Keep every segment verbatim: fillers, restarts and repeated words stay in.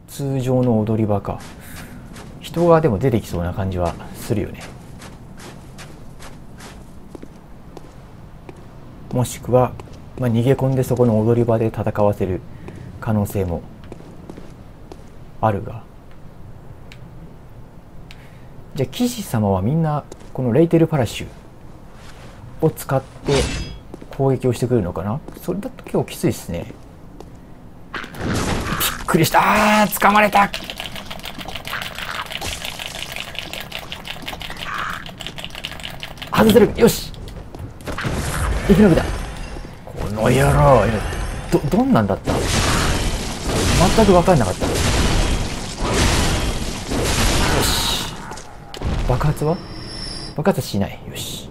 通常の踊り場か。人がでも出てきそうな感じはするよね。もしくは、まあ、逃げ込んでそこの踊り場で戦わせる可能性もあるが、じゃあ騎士様はみんなこのレイテルパラシュを使って攻撃をしてくるのかな。それだと結構きついですね。びっくりした。あー、掴まれた。外せる。よし、生き延びた。この野郎。どどんなんだった。全く分かんなかった。よし、爆発は爆発しない。よし、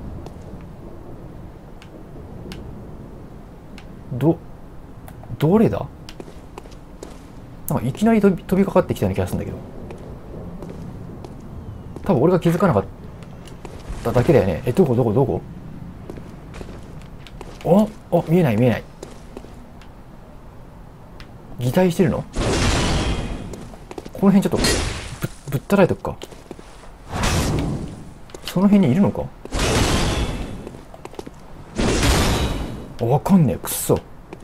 どどれだ。なんかいきなり飛び飛びかかってきたような気がするんだけど、多分俺が気づかなかっただけだよね。え、どこどこどこ。おお、見えない見えない。擬態してるの。この辺ちょっと ぶ, ぶったられとくか。その辺にいるのか。わかんねえ。くっそ。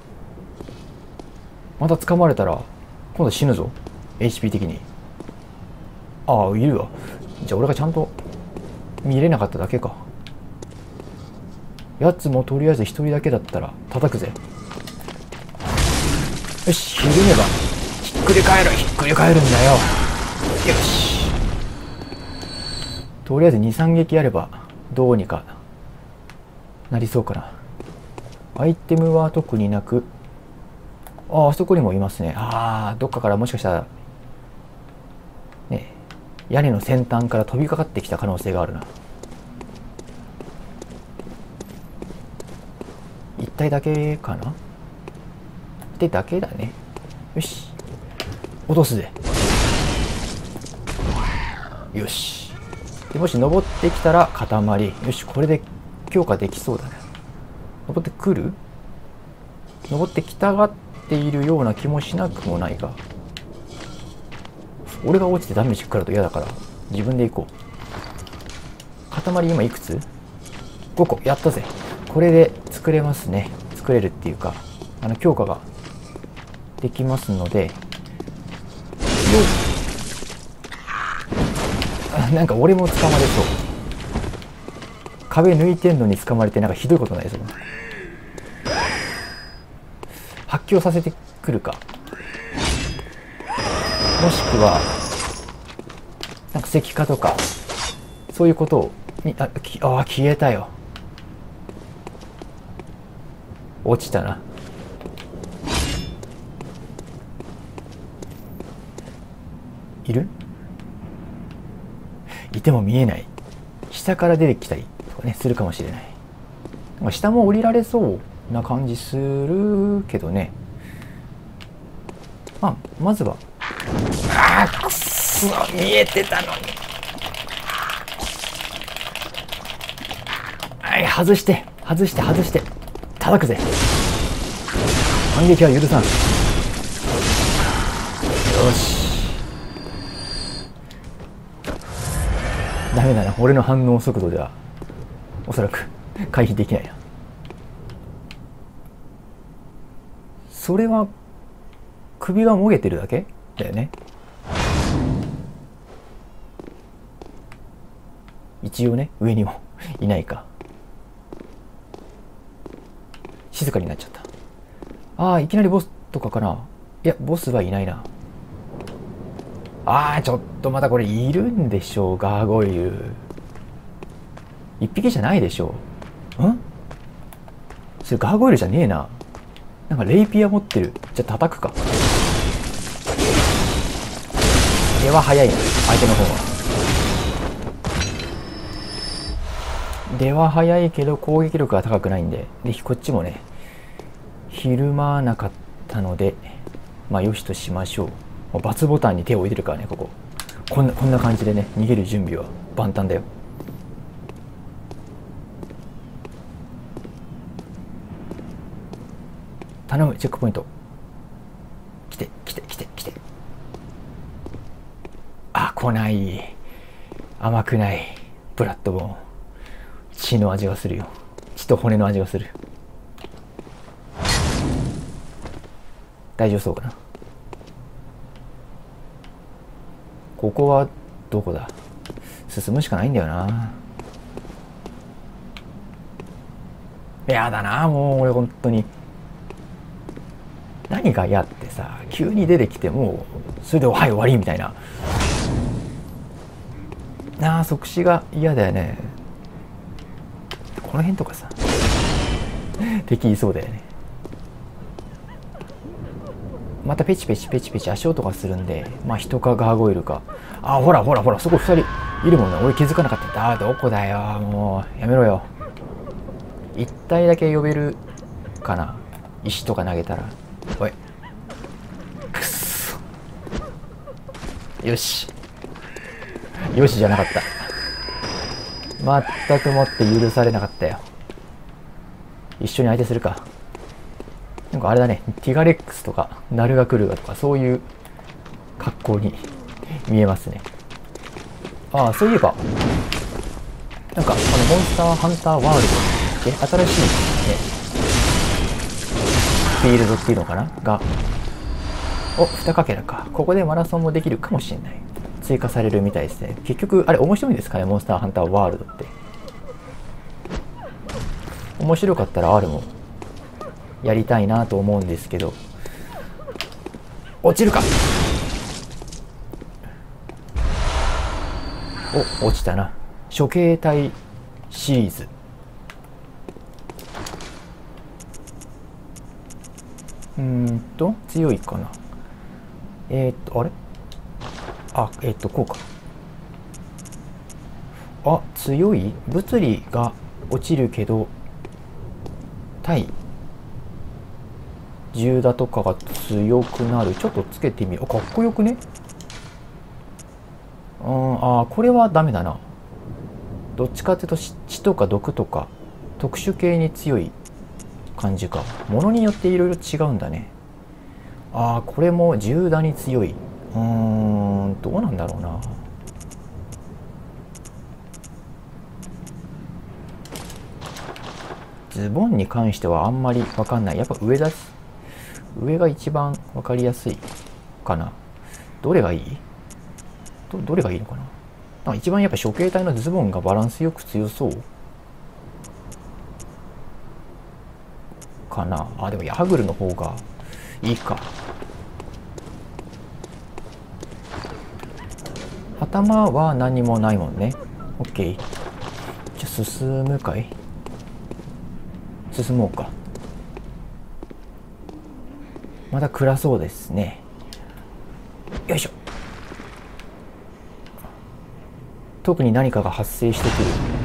また掴まれたら今度死ぬぞ、 エイチピー 的に。ああ、いるわ。じゃあ俺がちゃんと見れなかっただけか。やつもとりあえず一人だけだったら叩くぜ。よし、ひるめばひっくり返る。ひっくり返るんだよ。よし、とりあえずにさん撃あればどうにかなりそうかな。アイテムは特になく、ああ、あそこにもいますね。ああ、どっかからもしかしたらね、屋根の先端から飛びかかってきた可能性があるな。一体だけかな。一体だけだね。よし、落とすぜ。よし、でもし登ってきたら塊。よし、これで強化できそうだね。登ってくる。登ってきたがっているような気もしなくもないが、俺が落ちてダメージ食らうと嫌だから自分で行こう。塊今いくつ？ ご 個。やったぜ。これで作れますね。作れるっていうか、あの強化ができますので。よっ、なんか俺も捕まれそう。壁抜いてんのに捕まれて、なんかひどいことないぞ。発狂させてくるか、もしくはなんか石化とかそういうことをに、あきあ消えたよ。落ちたな。いる？いても見えない。下から出てきたりとかね、するかもしれない。なんか下も降りられそうな感じするけどね。まあ、まずは。ああ、くっそ、見えてたのに。はい、外して外して外して叩くぜ。反撃は許さん。よし、ダメだな。俺の反応速度ではおそらく回避できないな。それは首がもげてるだけだよね。一応ね、上にもいないか。静かになっちゃった。ああ、いきなりボスとかかな。いや、ボスはいないな。ああ、ちょっとまたこれいるんでしょう、ガーゴイル。一匹じゃないでしょう。ん？それガーゴイルじゃねえな。なんかレイピア持ってる。じゃあ叩くか。手は早いな、相手の方は。出は早いけど攻撃力が高くないんで、でこっちもねひるまわなかったので、まあよしとしましょう。×ボタンに手を置いてるからね。こここんなこんな感じでね、逃げる準備は万端だよ。頼む、チェックポイント。来て来て来て来て。 こない、甘くないブラッドボーン。血の味がするよ。血と骨の味がする。大丈夫そうかな。ここはどこだ。進むしかないんだよな。やだな、もう俺本当に。何が嫌ってさ、急に出てきてもうそれではい終わりみたいな。なあ、即死が嫌だよね。この辺とかさ、敵いそうだよね。またペチペチペチペチ足音がするんで、まあ人かガーゴイルか。あ、ほらほらほら、そこふたりいるもんね。俺気づかなかった。あ、どこだよ、もうやめろよ。一体だけ呼べるかな、石とか投げたら。おい、くっそ、よしよしじゃなかった。全くもって許されなかったよ。一緒に相手するか。なんかあれだね、ティガレックスとかナルガクルガとかそういう格好に見えますね。ああ、そういえばなんかあのモンスターハンターワールドって新しいねフィールドっていうのかなが、お、にかけらか。ここでマラソンもできるかもしれない。追加されるみたいですね。結局あれ面白いんですかね、モンスターハンターワールドって。面白かったら R もやりたいなと思うんですけど。落ちるか。お、落ちたな。処刑隊シリーズ。うーんと強いかな。えー、っとあれあ、えー、っとこうか。あ、強い。物理が落ちるけど対銃だとかが強くなる。ちょっとつけてみよう。かっこよくね。うん、あ、これはダメだな。どっちかっていうと血とか毒とか特殊系に強い感じか。ものによっていろいろ違うんだね。ああ、これも銃弾に強い。うーん、どうなんだろうな。ズボンに関してはあんまり分かんない。やっぱ上だし、上が一番分かりやすいかな。どれがいい？ ど, どれがいいのかな。なんか一番やっぱ処刑隊のズボンがバランスよく強そうかな。あ、でもヤハグルの方がいいか。頭は何もないもんね。 OK。 じゃあ進むかい。進もうか。まだ暗そうですね。よいしょ。特に何かが発生してくる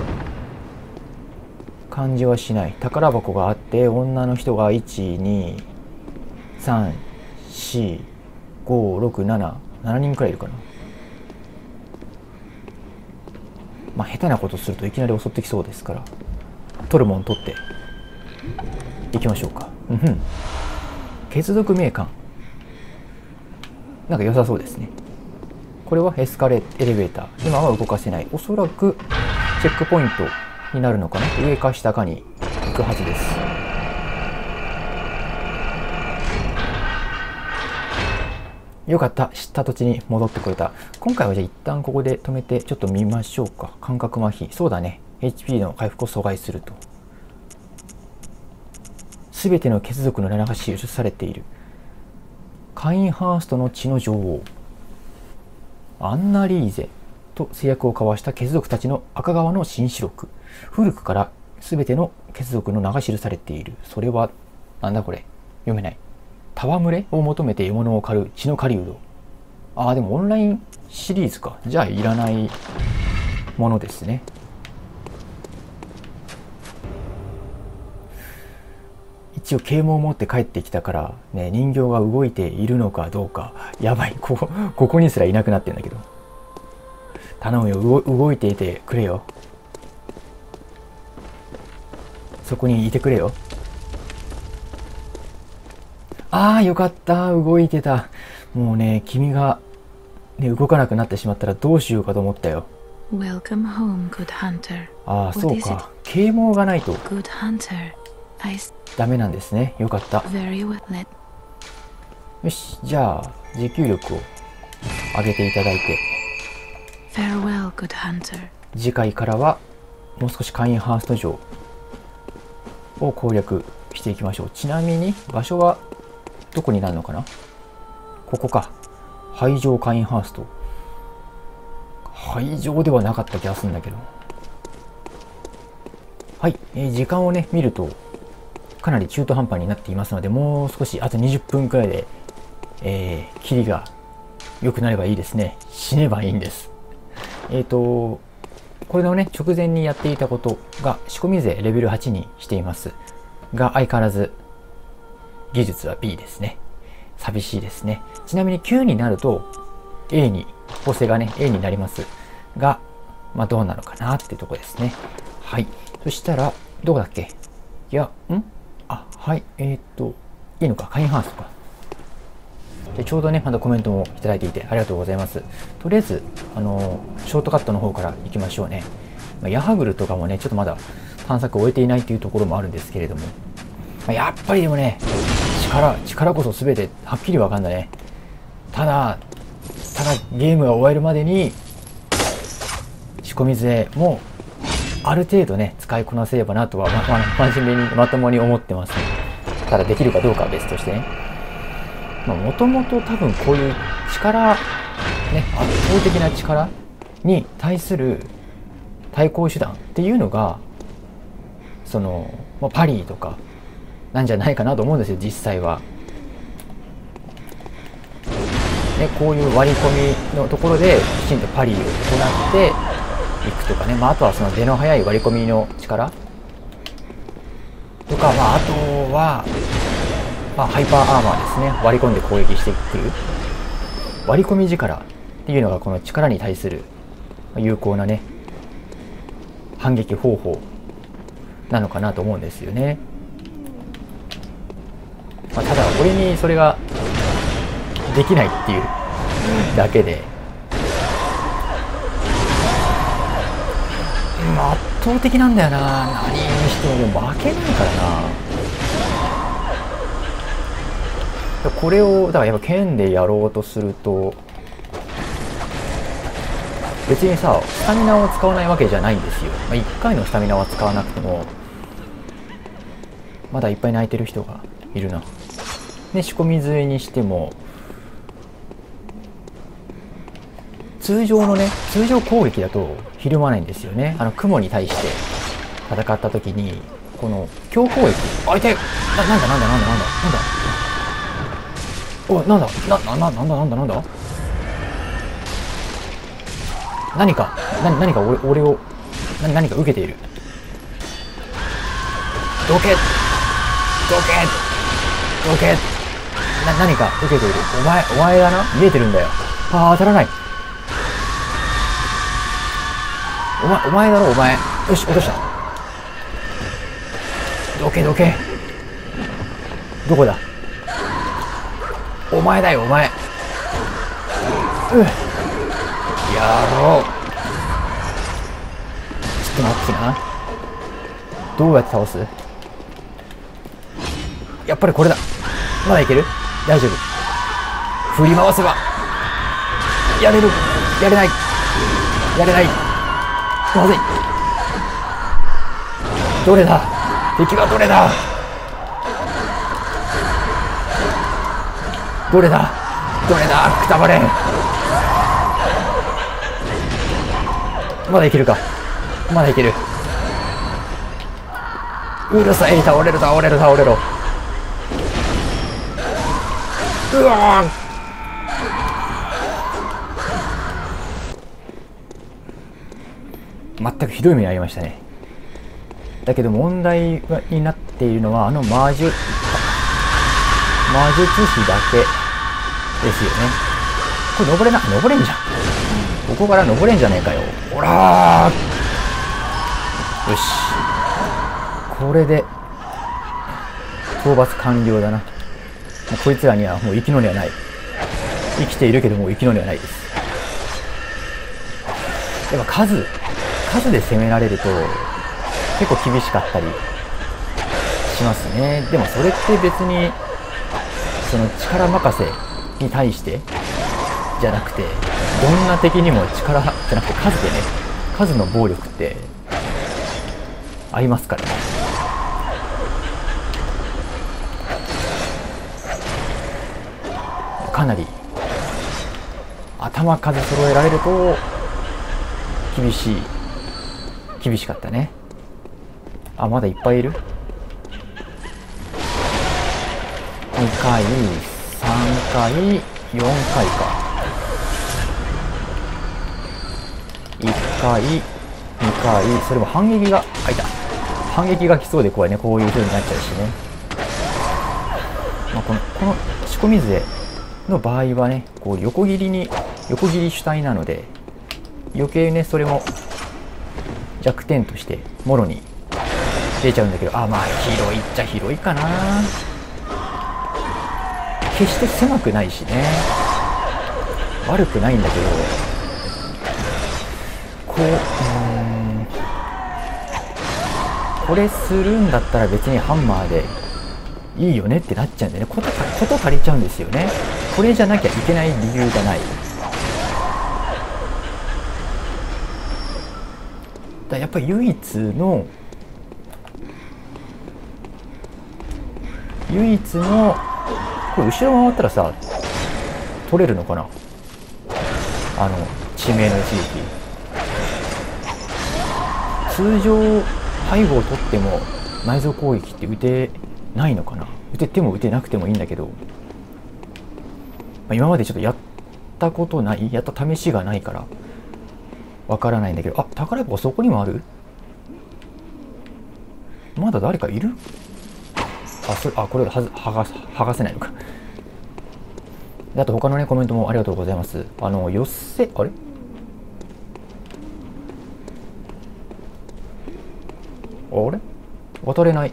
感じはしない。宝箱があって女の人がいち、に、さん、よん、ご、ろく、なな、ななにんくらいいるかな。まあ下手なことするといきなり襲ってきそうですから、取るもん取っていきましょうか。うんふん。血族名鑑、なんか良さそうですね。これはエスカレエレベーター、今は動かせない。おそらくチェックポイントになるのかな。上か下かに行くはずです。よかった、知った土地に戻ってくれた。今回はじゃあ一旦ここで止めてちょっと見ましょうか。感覚麻痺、そうだね、 エイチピー の回復を阻害すると。すべての血族の名が記されている。カインハーストの血の女王アンナリーゼと制約を交わした血族たちの赤川の新記録。古くからすべての血族の名が記されている。それはなんだこれ、読めない。戯れを求めて獲物を狩る血の狩人。ああ、でもオンラインシリーズか。じゃあいらないものですね。一応啓蒙を持って帰ってきたからね、人形が動いているのかどうか。やばい、ここここにすらいなくなってんだけど。頼むよ、動いていてくれよ。そこにいてくれよ。ああ、よかった、動いてた。もうね、君がね、動かなくなってしまったらどうしようかと思ったよ。 Welcome home, good hunter. ああ、そうか。啓蒙がないと Good hunter. I ダメなんですね。よかった。 very well. Let よし、じゃあ持久力を上げていただいて、 farewell, good hunter. 次回からはもう少しカインハースト城を攻略していきましょう。ちなみに場所はどこになるのかな。ここか。廃城カインハースト。廃城ではなかった気がするんだけど。はい、えー、時間をね見るとかなり中途半端になっていますので、もう少しあとにじゅっぷんくらいで、えー、キリが良くなればいいですね。死ねばいいんです。えっとこれのね直前にやっていたことが仕込み勢レベルはちにしていますが、相変わらず技術は ビー ですね。寂しいですね。ちなみにきゅうになると エー に構成がね エー になりますが、まあどうなのかなっていうところですね。はい、そしたらどこだっけ。いやんあはいえー、っといいのか、カインハースとか。でちょうどねまだコメントもいただいていてありがとうございます。とりあえずあのショートカットの方から行きましょうね。まあ、ヤハグルとかもねちょっとまだ探索を終えていないというところもあるんですけれども、まあ、やっぱりでもね力力こそ全てはっきり分かんだね。ただただゲームが終えるまでに仕込み勢もある程度ね使いこなせればなとは、まま、真面目にまともに思ってますね。ただできるかどうかは別としてね、もともと多分こういう力ね圧倒的な力に対する対抗手段っていうのがその、まあ、パリーとかなんじゃないかなと思うんですよ実際は。ね、こういう割り込みのところできちんとパリーを行っていくとかね、まあ、あとはその出の速い割り込みの力とか、まあ、あとは、まあ、ハイパーアーマーですね。割り込んで攻撃してくる割り込み力っていうのがこの力に対する有効なね反撃方法なのかなと思うんですよね。まあ、ただ俺にそれができないっていうだけで、まあ、圧倒的なんだよな。何にしてもでも負けないからな。これをだからやっぱ剣でやろうとすると別にさスタミナを使わないわけじゃないんですよ。まあ、いっかいのスタミナは使わなくてもまだいっぱい泣いてる人がいるな。で仕込み杖にしても通常のね通常攻撃だとひるまないんですよね。あの雲に対して戦った時にこの強攻撃、あ、痛い、な、なんだなんだなんだなんだなんだお、なんだな、な、な、なんだなんだなんだ何かな、何か俺俺をな、何か受けている。どけどけどけな、何か受けている。お前お前だな、見えてるんだよ。ああ、当たらない。お前お前だろお前。よし落とした。どけどけ、どこだお前だよお前。うっやろう。ちょっと待ってな。どうやって倒す。やっぱりこれだ。まだいける。大丈夫。振り回せばやれる。やれないやれない。まずい。どれだ敵は。どれだどれだどれだくたばれ。まだいけるか。まだいける。うるさい。倒れる倒れる倒れろ。うわ全くひどい目に遭いましたね。だけど問題になっているのはあの魔術魔術師だけですよね。これ登れな登れんじゃん。ここから登れんじゃねえかよ。ほらー、よし、これで討伐完了だな。もうこいつらにはもう生きの根はない。生きているけどもう生きの根はないです。 やっぱ数数で攻められると結構厳しかったりしますね。でもそれって別にその力任せに対してじゃなくて、どんな敵にも力じゃなくて数でね、数の暴力ってありますからね。かなり頭数揃えられると厳しい厳しかったね。あ、まだいっぱいいる。にかい、さんかい、よんかいか。いっかい、にかい、それも反撃が、あ、いた。反撃が来そうで怖いね。こういう風になっちゃうしね。まあ、この、この仕込み杖の場合はね、こう横切りに、横切り主体なので、余計ね、それも弱点としてもろに出ちゃうんだけど、あ、まあ広いっちゃ広いかな。決して狭くないしね、悪くないんだけど、こう、うーん、これするんだったら別にハンマーでいいよねってなっちゃうんでね、ことこと足りちゃうんですよね。これじゃなきゃいけない理由がない。だやっぱり唯一の唯一のこれ後ろ回ったらさ取れるのかな、あの致命の一撃。通常背後を取っても内臓攻撃って打てないのかな。打てても打てなくてもいいんだけど、まあ、今までちょっとやったことないやった試しがないからわからないんだけど、あ、宝箱そこにもある。まだ誰かいる。あ、それ、あ、これはず剥が剥がせないのか。で、あと他のねコメントもありがとうございます。あの寄せ、あれあれ渡れない。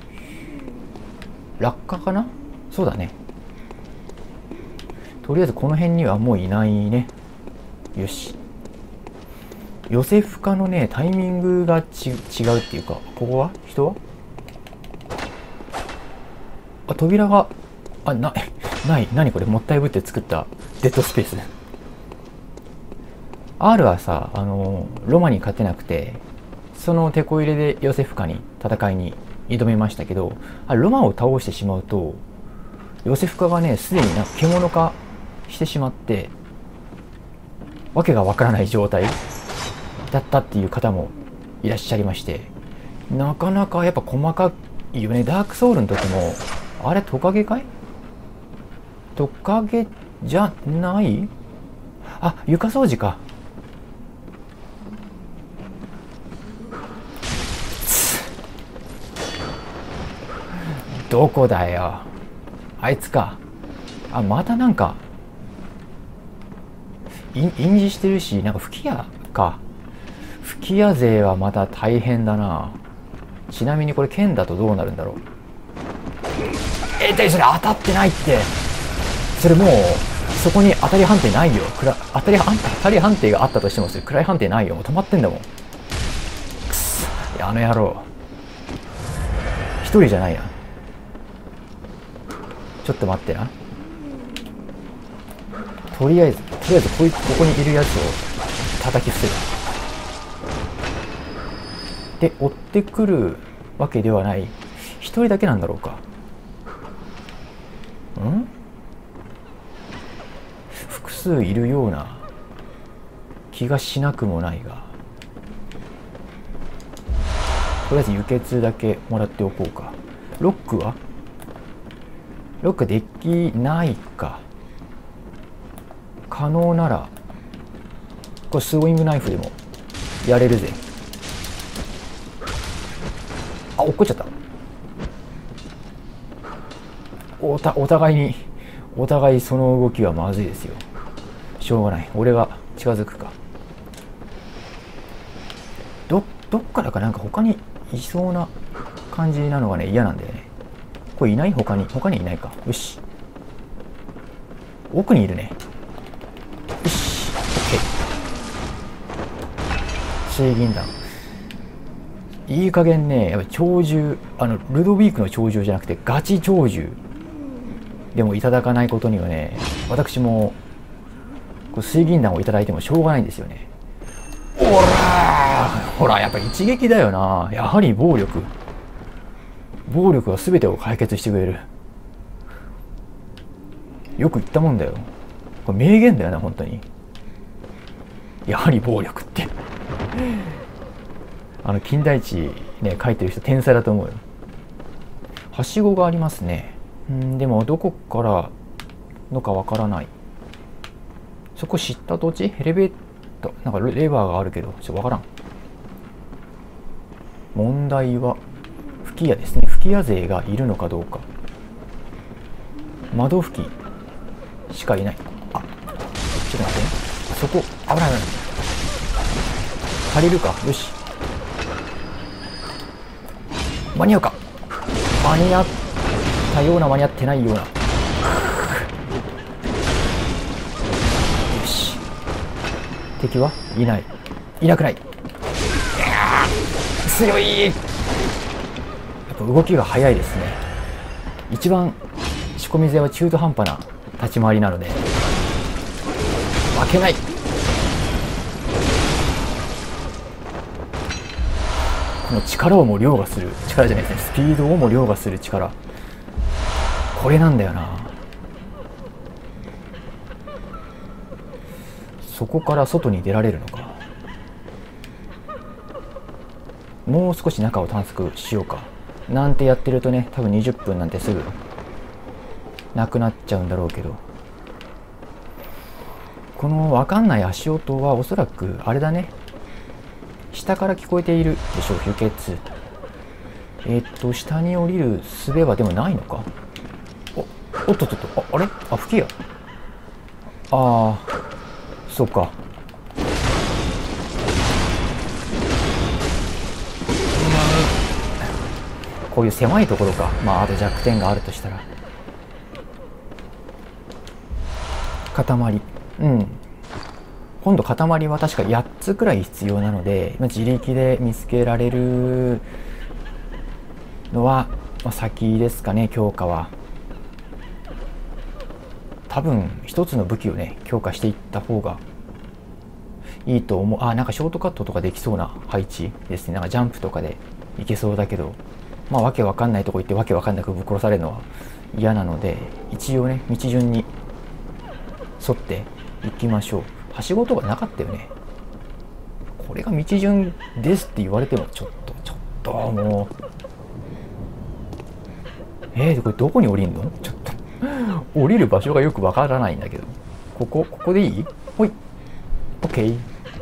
落下かな。そうだね。とりあえずこの辺にはもういないね。よし。寄せ負荷のねタイミングがち違うっていうか、ここは人はあ、扉があなない何これ、もったいぶって作ったデッドスペース。 R はさ、あのロマに勝てなくて、そのテこ入れで寄せ負荷に戦いに挑みましたけど、あロマを倒してしまうと寄せ負荷がねすでになんか獣化してしまってわけがわからない状態だったっていう方もいらっしゃいまして、なかなかやっぱ細かいよね。ダークソウルの時もあれトカゲかい、トカゲじゃない、あ、床掃除か。どこだよあいつか。あ、またなんか印字してるし、なんか吹き矢か。吹き矢勢はまた大変だな。ちなみにこれ剣だとどうなるんだろう。えー、それ当たってないって。それもうそこに当たり判定ないよ。くら当たり当たり判定があったとしてもそれ暗い判定ないよ。もう止まってんだもん。くそ、あの野郎一人じゃないな。ちょっと待ってな。とりあえずとりあえずこいここにいるやつを叩き伏せる。で追ってくるわけではない。一人だけなんだろうか。ん複数いるような気がしなくもないが、とりあえず輸血だけもらっておこうか。ロックはロックできないか。可能ならこれスウィングナイフでもやれるぜ。あ、落っこっちゃった。おたお互いにお互いその動きはまずいですよ。しょうがない。俺が近づくか。どどっからかなんか他にいそうな感じなのがね嫌なんだよね。これいない？他に他にいないか。よし、奥にいるね。よし、 OK。 水銀弾、いい加減ね、やっぱ鳥獣、あのルドウィークの鳥獣じゃなくてガチ鳥獣でもいただかないことにはね、私もこう水銀弾をいただいてもしょうがないんですよね。ほらほら、やっぱ一撃だよな。やはり暴力暴力は全てを解決してくれる。よく言ったもんだよ。これ名言だよな、本当に。やはり暴力ってあの金田一ね書いてる人天才だと思うよ。はしごがありますね。んでもどこからのかわからない。そこ知った土地、エレベーターなんかレバーがあるけどちょっとわからん。問題は吹き矢ですね。吹き矢勢がいるのかどうか。窓吹きしかいない。あ、ちょっと待ってね。そこ危ない危ない。足りるか。よし、間に合うか。間に合ったような間に合ってないような。よし、敵はいない、いなくない。いや強い。やっぱ動きが速いですね。一番仕込み勢は中途半端な立ち回りなので負けない。この力をも凌駕する力じゃないですね、スピードをも凌駕する力、これなんだよな。そこから外に出られるのか。もう少し中を探索しようかなんてやってるとね、多分にじゅっぷんなんてすぐなくなっちゃうんだろうけど、この分かんない足音はおそらくあれだね、下から聞こえているでしょう。輸血、えー、っと下に降りる術はでもないのか。おおっとっとっと、ああれ、あ吹き矢、ああそうか。こういう狭いところか。まああと弱点があるとしたら塊、うん今度塊は確かやっつくらい必要なので、まあ、自力で見つけられるのは、まあ、先ですかね。強化は多分一つの武器をね強化していった方がいいと思う。あ、なんかショートカットとかできそうな配置ですね。なんかジャンプとかでいけそうだけど、まあわけわかんないとこ行ってわけわかんなくぶっ殺されるのは嫌なので、一応ね道順に沿っていきましょう。はしごとかなかったよね。これが道順ですって言われてもちょっとちょっともうえー、これどこに降りんの。ちょっと降りる場所がよくわからないんだけど、ここここでいい。ほい OK。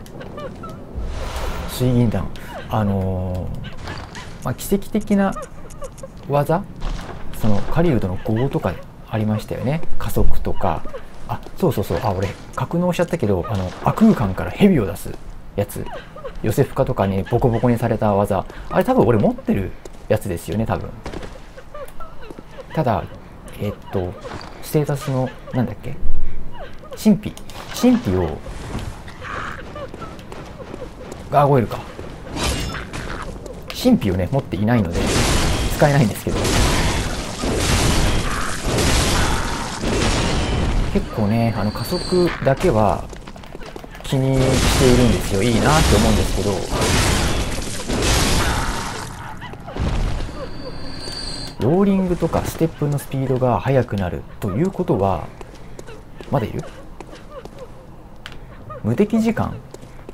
水銀弾、あのー、まあ奇跡的な技、その狩人のごとかありましたよね。加速とか、あ、そうそうそう、あ、俺格納しちゃったけど、あの亜空間から蛇を出すやつ、ヨセフカとかにボコボコにされた技、あれ多分俺持ってるやつですよね多分。ただえっとステータスのなんだっけ、神秘神秘をガーゴイルか、神秘をね持っていないので使えないんですけど、結構ねあの加速だけは気にしているんですよ。いいなって思うんですけど、ローリングとかステップのスピードが速くなるということは、まだいる？無敵時間、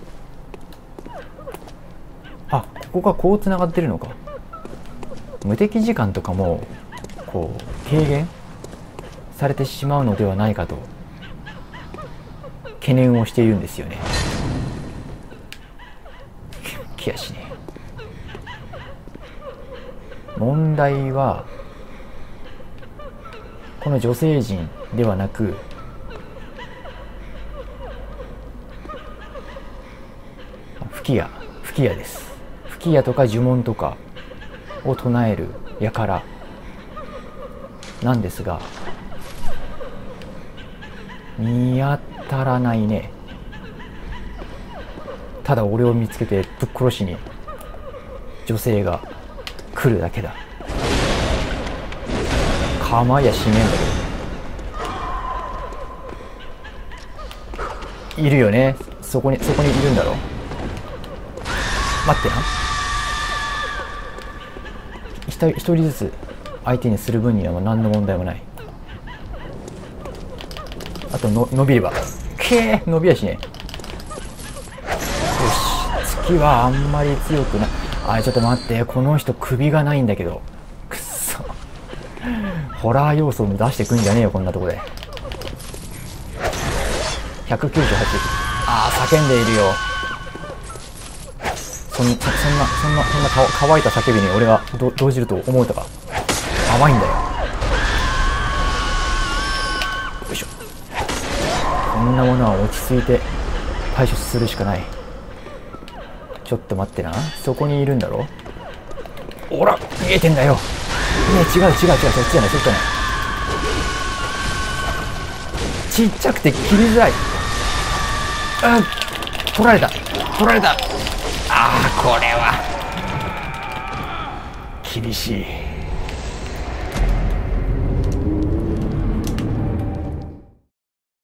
あ、ここがこうつながってるのか。無敵時間とかもこう軽減されてしまうのではないかと懸念をしているんですよね。気やしね。問題はこの女性陣ではなく、吹き矢吹き矢です。吹き矢とか呪文とかを唱える輩なんですが、見当たらないね。 ただ俺を見つけてぶっ殺しに女性が来るだけだ。構いやしねえんだけど。いるよね、そこにそこにいるんだろ。待ってな、一人一人ずつ相手にする分にはもう何の問題もない。あとの伸びればけー伸びやしね。よし、月はあんまり強くない。あれちょっと待って、この人首がないんだけど、くっそ、ホラー要素も出してくんじゃねえよこんなとこで。ひゃくきゅうじゅうはち。ああ叫んでいるよ。そんそんなそんなそんなか乾いた叫びに俺はど動じると思うとか。甘いんだよ。よいしょ。こんなものは落ち着いて対処するしかない。ちょっと待ってな、そこにいるんだろ。ほら見えてんだよ。ねえ違う違う違う、そっちじゃないそっちじゃない。ちっちゃくて切りづらい。うん、取られた取られた。ああこれは厳しい。